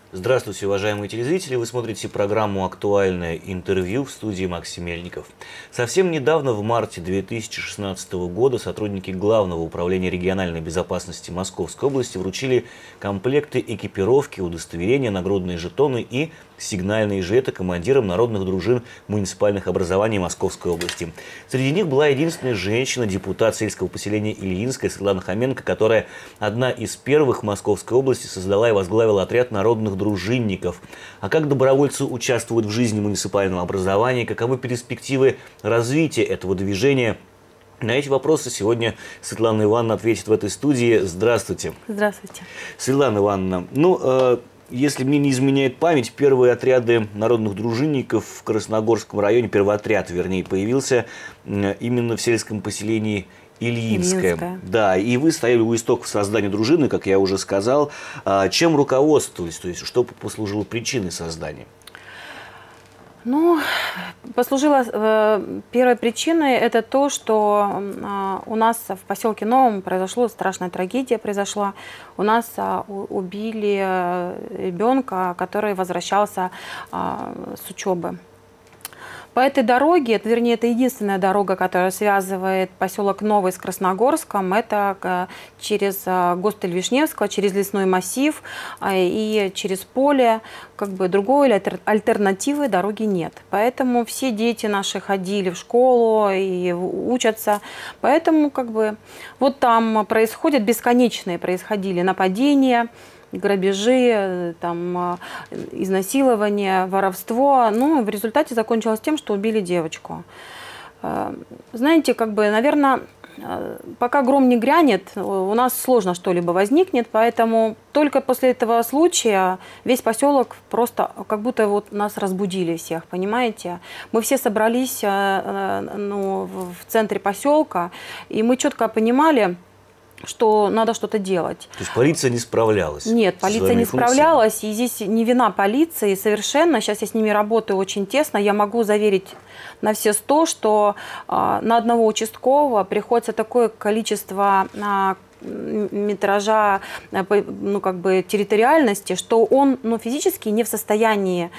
Здравствуйте, уважаемые телезрители! Вы смотрите программу «Актуальное интервью» в студии Максим Мельников. Совсем недавно, в марте 2016 года, сотрудники Главного управления региональной безопасности Московской области вручили комплекты экипировки, удостоверения, нагрудные жетоны и сигнальные жилеты командирам народных дружин муниципальных образований Московской области. Среди них была единственная женщина, депутат сельского поселения Ильинская Светлана Хоменко, которая одна из первых в Московской области создала и возглавила отряд народных дружинников. А как добровольцы участвуют в жизни муниципального образования, каковы перспективы развития этого движения? На эти вопросы сегодня Светлана Ивановна ответит в этой студии. Здравствуйте. Здравствуйте. Светлана Ивановна, если мне не изменяет память, первые отряды народных дружинников в Красногорском районе, первый отряд, вернее, появился именно в сельском поселении Ильинское. Да, и вы стояли у истоков создания дружины, как я уже сказал. Чем руководствовались, то есть что послужило причиной создания? Ну, послужило первой причиной это то, что у нас в поселке Новом произошла страшная трагедия. У нас убили ребенка, который возвращался с учебы. По этой дороге, вернее, это единственная дорога, которая связывает поселок Новый с Красногорском, это через госпиталь Вишневского, через лесной массив и через поле, другой альтернативы дороги нет. Поэтому все дети наши ходили в школу и учатся, поэтому вот там происходили нападения, грабежи, изнасилование, воровство. Но в результате закончилось тем, что убили девочку. Знаете, наверное, пока гром не грянет, у нас сложно что-либо возникнет, поэтому только после этого случая весь поселок просто как будто вот нас разбудили всех, понимаете? Мы все собрались в центре поселка, и мы четко понимали, что надо что-то делать. То есть полиция не справлялась? Нет, полиция не справлялась, и здесь не вина полиции совершенно. Сейчас я с ними работаю очень тесно. Я могу заверить на все 100, что на одного участкового приходится такое количество метража, территориальности, что он физически не в состоянии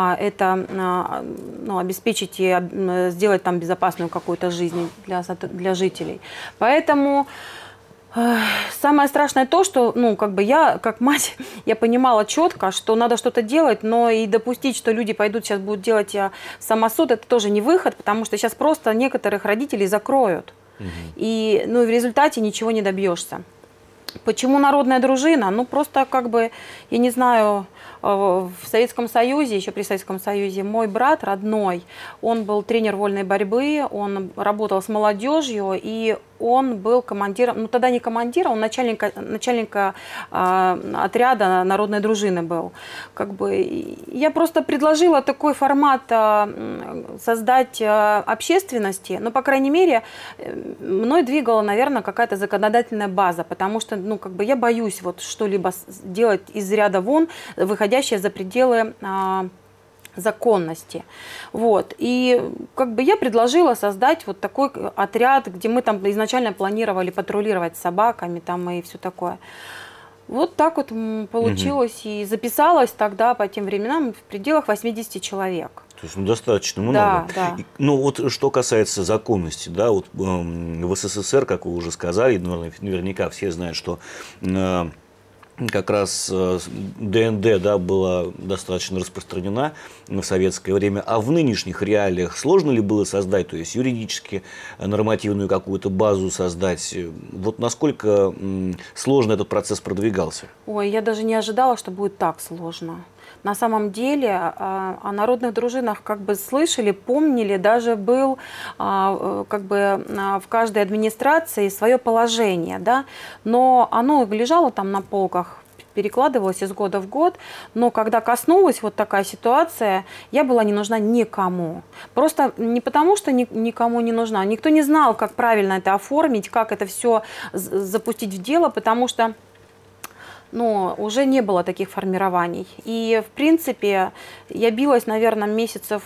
это обеспечить и сделать там безопасную какую-то жизнь для жителей. Поэтому самое страшное то, что, я, как мать, я понимала четко, что надо что-то делать, но и допустить, что люди сейчас будут делать самосуд, это тоже не выход, потому что сейчас просто некоторых родителей закроют. И, в результате ничего не добьешься. Почему народная дружина? Просто я не знаю, в Советском Союзе, еще при Советском Союзе, мой брат родной, он был тренер вольной борьбы, он работал с молодежью, и он был командиром, тогда не командиром, он начальника отряда народной дружины был. Я просто предложила такой формат создать общественности, но, по крайней мере, мной двигала, наверное, какая-то законодательная база, потому что, я боюсь что-либо делать из ряда вон, выходящее за пределы законности. И я предложила создать вот такой отряд, где мы там изначально планировали патрулировать с собаками и все такое. Вот так вот получилось. И записалось тогда по тем временам в пределах 80 человек. То есть достаточно много. Да. Что касается законности, в СССР, как вы уже сказали, наверняка все знают, что как раз ДНД была достаточно распространена в советское время. А в нынешних реалиях сложно ли было создать, то есть юридически нормативную какую-то базу создать? Вот насколько сложно этот процесс продвигался? Ой, я даже не ожидала, что будет так сложно. На самом деле о народных дружинах слышали, помнили, даже был в каждой администрации свое положение, да? Но оно лежало там на полках, перекладывалось из года в год, но когда коснулась вот такая ситуация, я была не нужна никому. Просто не потому, что никому не нужна, никто не знал, как правильно это оформить, как это все запустить в дело, потому что уже не было таких формирований. И, в принципе, я билась, наверное, месяцев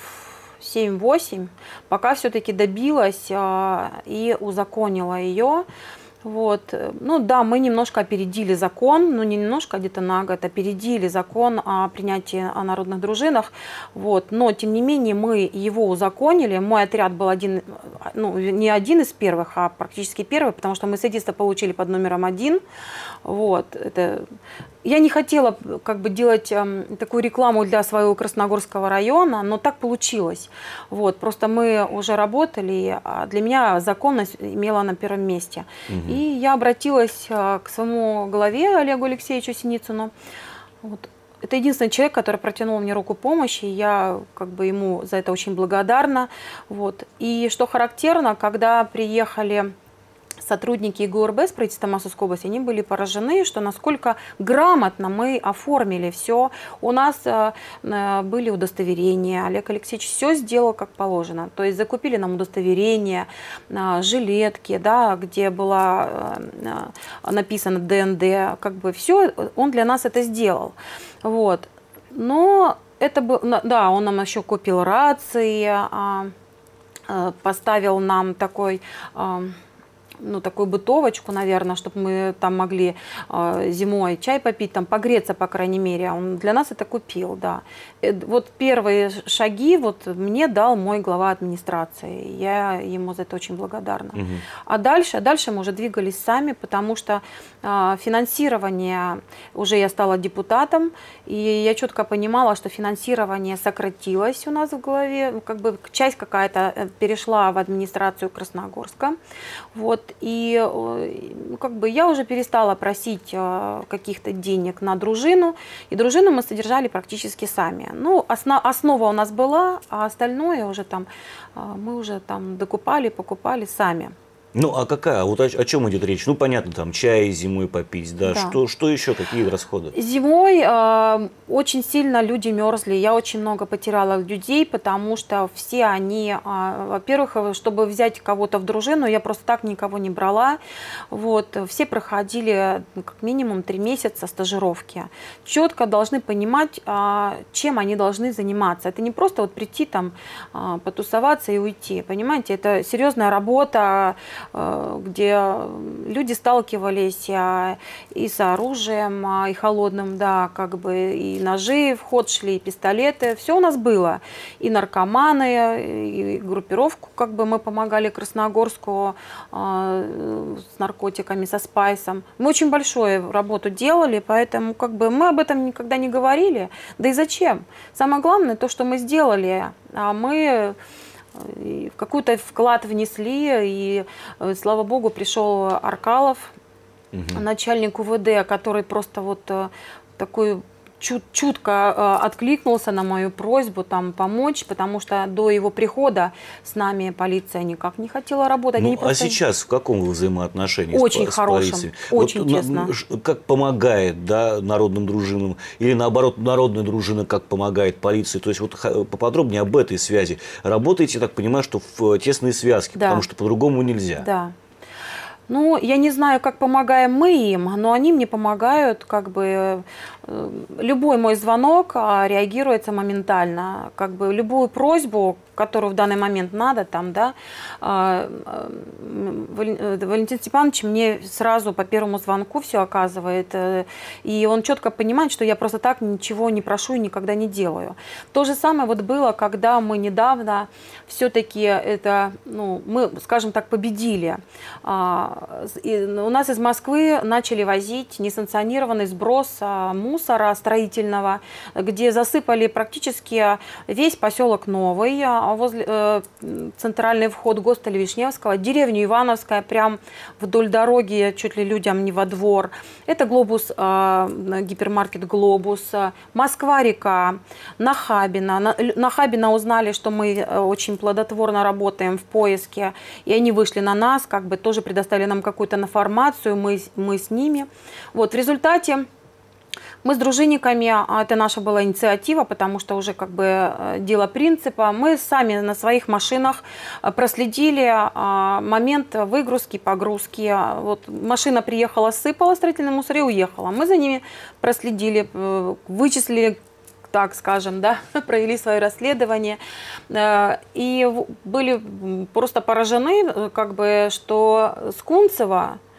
7-8, пока все-таки добилась и узаконила ее. Вот. Ну да, мы немножко опередили закон, ну не немножко, а где-то на год опередили закон о принятии о народных дружинах. Вот. Но тем не менее мы его узаконили. Мой отряд был один, ну, не один из первых, а практически первый, потому что мы свидетельство получили под номером 1. Вот. Это... Я не хотела как бы делать такую рекламу для своего Красногорского района, но так получилось. Вот. Просто мы уже работали, а для меня законность имела на первом месте. И я обратилась к своему главе Олегу Алексеевичу Синицыну. Вот. Это единственный человек, который протянул мне руку помощи, и я как бы ему за это очень благодарна. Вот. И что характерно, когда приехали сотрудники ГУРБ с правительства Московской области, они были поражены, что насколько грамотно мы оформили все. У нас были удостоверения, Олег Алексеевич все сделал как положено. То есть закупили нам удостоверения, жилетки, да, где было написано ДНД, как бы все, он для нас это сделал. Вот. Но это было, да, он нам еще купил рации, поставил нам такой... ну, такую бытовочку, наверное, чтобы мы там могли зимой чай попить, там погреться, по крайней мере. Он для нас это купил, да. Вот первые шаги вот мне дал мой глава администрации. Я ему за это очень благодарна. А дальше мы уже двигались сами, потому что финансирование, уже я стала депутатом, и я четко понимала, что финансирование сократилось у нас в голове, как бы часть какая-то перешла в администрацию Красногорска. Вот. И как бы я уже перестала просить каких-то денег на дружину, и дружину мы содержали практически сами. Ну, основа у нас была, а остальное уже там мы уже там докупали, покупали сами. Ну, а какая? Вот о чем идет речь? Ну, понятно, там чай зимой попить, да. Что еще, какие расходы? Зимой очень сильно люди мерзли. Я очень много потеряла людей, потому что все они, во-первых, чтобы взять кого-то в дружину, я просто так никого не брала. Вот, все проходили как минимум 3 месяца стажировки. Четко должны понимать, чем они должны заниматься. Это не просто вот прийти там, потусоваться и уйти. Понимаете, это серьезная работа, где люди сталкивались и с оружием, и холодным, да, как бы и ножи в ход шли, и пистолеты, все у нас было. И наркоманы, и группировку, как бы мы помогали Красногорску с наркотиками, со спайсом. Мы очень большую работу делали, поэтому как бы мы об этом никогда не говорили. Да и зачем? Самое главное то, что мы сделали, мы в какой-то вклад внесли, и, слава богу, пришел Аркалов, начальник УВД, который просто вот такой чутко откликнулся на мою просьбу там помочь, потому что до его прихода с нами полиция никак не хотела работать. Ну, а сейчас в каком вы взаимоотношении очень с хорошим, очень вот, честно. Как помогает, да, народным дружинам, или наоборот, народная дружина как помогает полиции? То есть вот поподробнее об этой связи. Работаете, так понимаю, что в тесной связке, да, потому что по-другому нельзя. Да. Ну, я не знаю, как помогаем мы им, но они мне помогают, как бы любой мой звонок реагируется моментально, как бы любую просьбу, которую в данный момент надо, там, да, Валентин Степанович мне сразу по первому звонку все оказывает, и он четко понимает, что я просто так ничего не прошу и никогда не делаю. То же самое вот было, когда мы недавно все-таки это, ну, мы, скажем так, победили. У нас из Москвы начали возить несанкционированный сброс мусора строительного, где засыпали практически весь поселок Новый, возле центральный вход Гостоля Вишневского, деревню Ивановская, прям вдоль дороги, чуть ли людям не во двор. Это Глобус, гипермаркет Глобус, Москва-река, Нахабино. Нахабино узнали, что мы очень плодотворно работаем в поиске, и они вышли на нас, как бы тоже предоставили нам какую-то информацию, мы с ними. Вот, в результате мы с дружинниками, это наша была инициатива, потому что уже как бы дело принципа, мы сами на своих машинах проследили момент выгрузки, погрузки. Вот машина приехала, сыпала строительный мусор и уехала. Мы за ними проследили, вычислили, так скажем, да, провели свое расследование и были просто поражены, как бы, что с Кунцева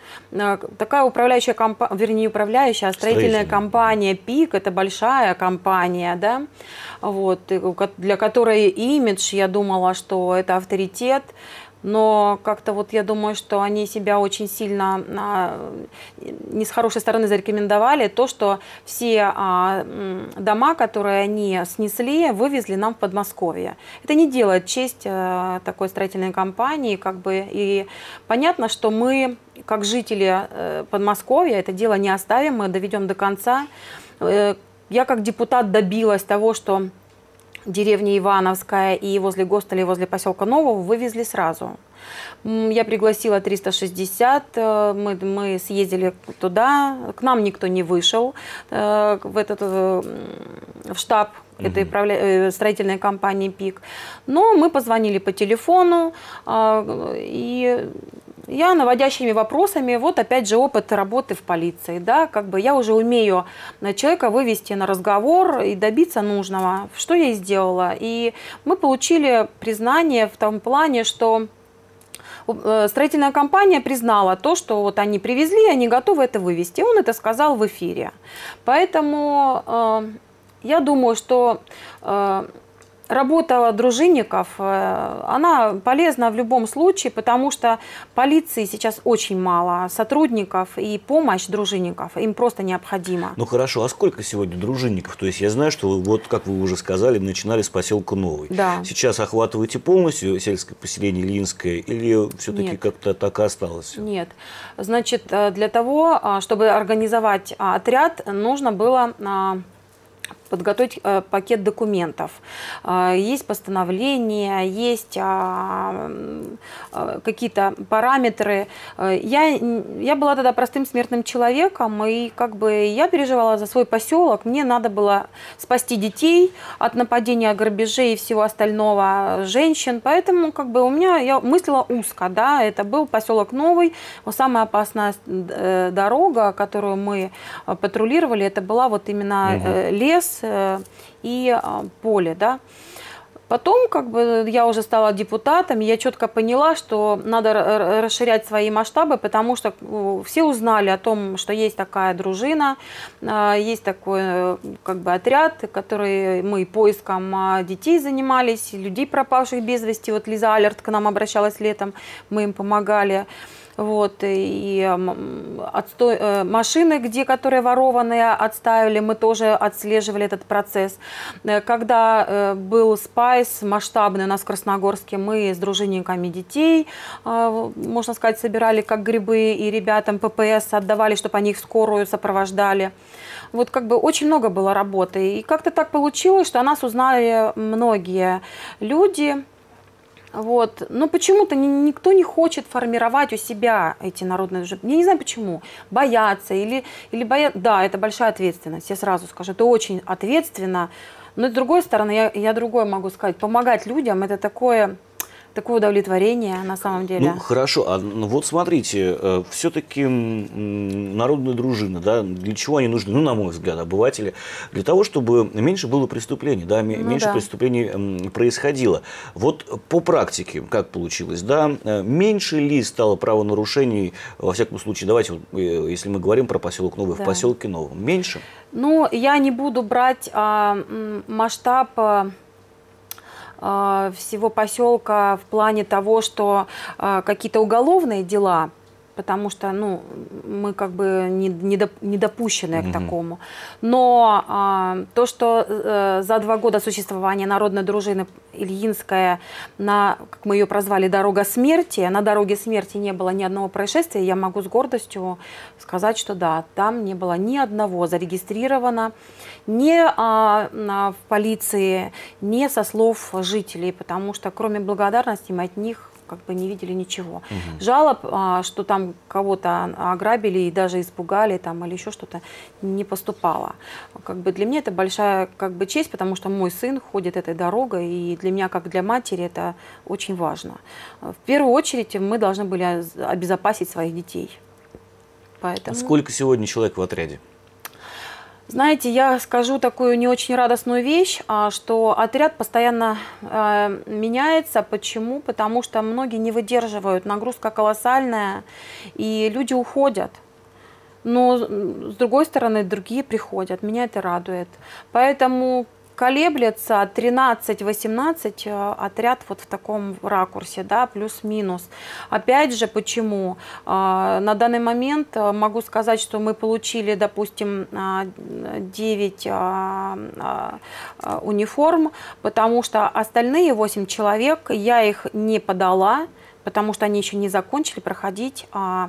Такая управляющая компания, вернее, не управляющая, а строительная компания «Пик» – это большая компания, да, вот, для которой имидж, я думала, что это авторитет. Но как-то вот я думаю, что они себя очень сильно не с хорошей стороны зарекомендовали. То, что все дома, которые они снесли, вывезли нам в Подмосковье. Это не делает честь такой строительной компании. Как бы, и понятно, что мы, как жители Подмосковья, это дело не оставим, мы доведем до конца. Я как депутат добилась того, что деревня Ивановская и возле Гостоля, и возле поселка Нового вывезли сразу. Я пригласила 360, мы съездили туда, к нам никто не вышел в штаб этой строительной компании «Пик». Но мы позвонили по телефону, и я наводящими вопросами, вот опять же опыт работы в полиции, да, как бы я уже умею человека вывести на разговор и добиться нужного, что я и сделала. И мы получили признание в том плане, что строительная компания признала то, что вот они привезли, они готовы это вывести. Он это сказал в эфире. Поэтому я думаю, что работа дружинников, она полезна в любом случае, потому что полиции сейчас очень мало сотрудников, и помощь дружинников им просто необходима. Ну хорошо, а сколько сегодня дружинников? То есть я знаю, что вы, вот как вы уже сказали, начинали с поселка Новый. Да. Сейчас охватываете полностью сельское поселение Ильинское или все-таки как-то так и осталось? Нет. Значит, для того, чтобы организовать отряд, нужно было подготовить пакет документов. Есть постановления, есть какие-то параметры. Я была тогда простым смертным человеком, и как бы я переживала за свой поселок. Мне надо было спасти детей от нападения, грабежей и всего остального, женщин. Поэтому как бы я мыслила узко. Да? Это был поселок Новый. Самая опасная дорога, которую мы патрулировали, это была вот именно лес и поле, да. Потом, как бы, я уже стала депутатом, я четко поняла, что надо расширять свои масштабы, потому что все узнали о том, что есть такая дружина, есть такой, как бы, отряд, который мы поиском детей занимались, людей, пропавших без вести. Вот Лиза Алерт к нам обращалась летом, мы им помогали. Вот, и машины, которые ворованные, отставили, мы тоже отслеживали этот процесс. Когда был спайс масштабный у нас в Красногорске, мы с дружинниками детей, можно сказать, собирали как грибы, и ребятам ППС отдавали, чтобы они их в скорую сопровождали. Вот как бы очень много было работы. И как-то так получилось, что о нас узнали многие люди. Вот. Но почему-то никто не хочет формировать у себя эти народные дружины. Я не знаю почему. Боятся или боятся. Да, это большая ответственность, я сразу скажу. Это очень ответственно. Но с другой стороны, я другое могу сказать. Помогать людям – это такое удовлетворение на самом деле. Ну, хорошо. А вот смотрите, все-таки народные дружины, да, для чего они нужны? Ну, на мой взгляд, обыватели, для того, чтобы меньше было преступлений, да, меньше преступлений происходило. Вот по практике, как получилось, да, меньше ли стало правонарушений, во всяком случае, давайте, вот, если мы говорим про поселок Новый, в поселке Новом, меньше? Ну, я не буду брать масштаб всего поселка в плане того, что какие-то уголовные дела, потому что мы как бы не допущены к такому. Но то, что за 2 года существования народной дружины Ильинская, как мы ее прозвали, «Дорога смерти», на «Дороге смерти» не было ни одного происшествия, я могу с гордостью сказать, что да, там не было ни одного зарегистрировано, ни в полиции, ни со слов жителей, потому что кроме благодарности мы от них как бы не видели ничего. Жалоб, что там кого-то ограбили и даже испугали там, или еще что-то, не поступало. Как бы для меня это большая как бы честь, потому что мой сын ходит этой дорогой, и для меня, как для матери, это очень важно. В первую очередь мы должны были обезопасить своих детей. Поэтому... Сколько сегодня человек в отряде? Знаете, я скажу такую не очень радостную вещь, что отряд постоянно меняется. Почему? Потому что многие не выдерживают, нагрузка колоссальная, и люди уходят. Но, с другой стороны, другие приходят. Меня это радует. Поэтому колеблется 13-18 отряд вот в таком ракурсе, да, плюс-минус. Опять же, почему? На данный момент могу сказать, что мы получили, допустим, 9 униформ, потому что остальные 8 человек я их не подала, потому что они еще не закончили проходить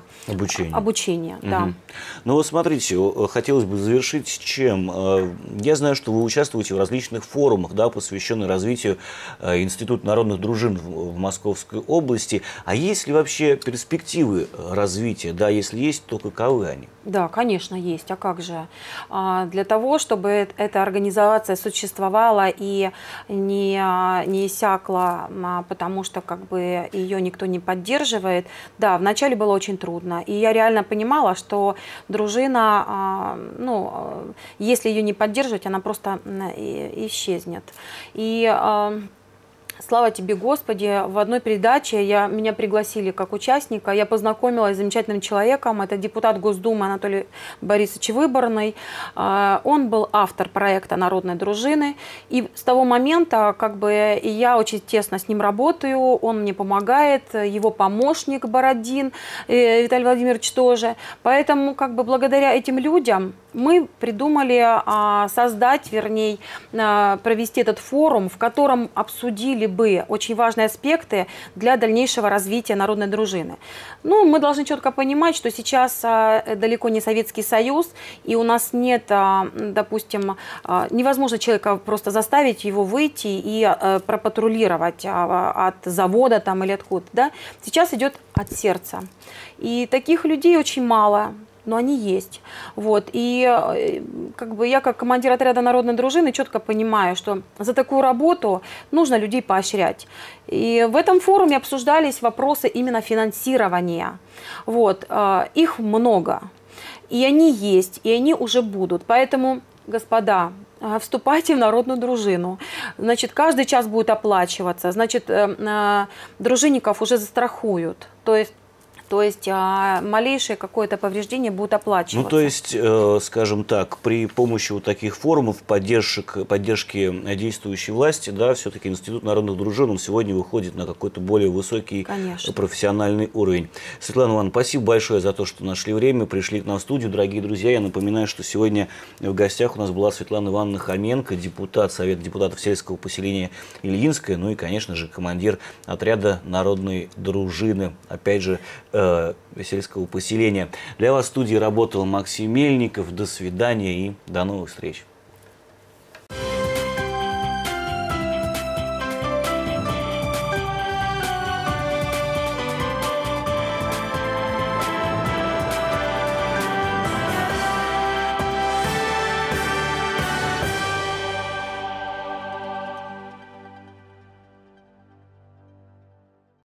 обучение. Угу. Да. Ну вот смотрите, хотелось бы завершить с чем. Я знаю, что вы участвуете в различных форумах, да, посвященных развитию Института народных дружин в Московской области. А есть ли вообще перспективы развития? Да, если есть, то каковы они? Да, конечно, есть. А как же? Для того, чтобы эта организация существовала и не иссякла, потому что как бы ее никто не поддерживает. Да, вначале было очень трудно. И я реально понимала, что дружина, ну, если ее не поддерживать, она просто исчезнет. И слава тебе, Господи, в одной передаче меня пригласили как участника, я познакомилась с замечательным человеком, это депутат Госдумы Анатолий Борисович Выборный. Он был автор проекта «Народной дружины», и с того момента как бы я очень тесно с ним работаю, он мне помогает, его помощник Бородин Виталий Владимирович тоже. Поэтому как бы благодаря этим людям мы придумали создать, вернее, провести этот форум, в котором обсудили бы очень важные аспекты для дальнейшего развития народной дружины. Ну, мы должны четко понимать, что сейчас далеко не Советский Союз, и у нас нет, допустим, невозможно человека просто заставить его выйти и пропатрулировать от завода там, или откуда. Да? Сейчас идет от сердца. И таких людей очень мало. Но они есть. Вот. И как бы я, как командир отряда народной дружины, четко понимаю, что за такую работу нужно людей поощрять. И в этом форуме обсуждались вопросы именно финансирования. Вот. Их много. И они есть, и они уже будут. Поэтому, господа, вступайте в народную дружину. Значит, каждый час будет оплачиваться. Значит, дружинников уже застрахуют. То есть малейшее какое-то повреждение будет оплачиваться. Ну, то есть, скажем так, при помощи вот таких форумов, поддержки действующей власти, да, все-таки Институт народных дружин, он сегодня выходит на какой-то более высокий, конечно, профессиональный уровень. Светлана Ивановна, спасибо большое за то, что нашли время, пришли к нам в студию. Дорогие друзья, я напоминаю, что сегодня в гостях у нас была Светлана Ивановна Хоменко, депутат Совета депутатов сельского поселения Ильинское, ну и, конечно же, командир отряда народной дружины. Опять же, сельского поселения. Для вас в студии работал Максим Мельников. До свидания и до новых встреч.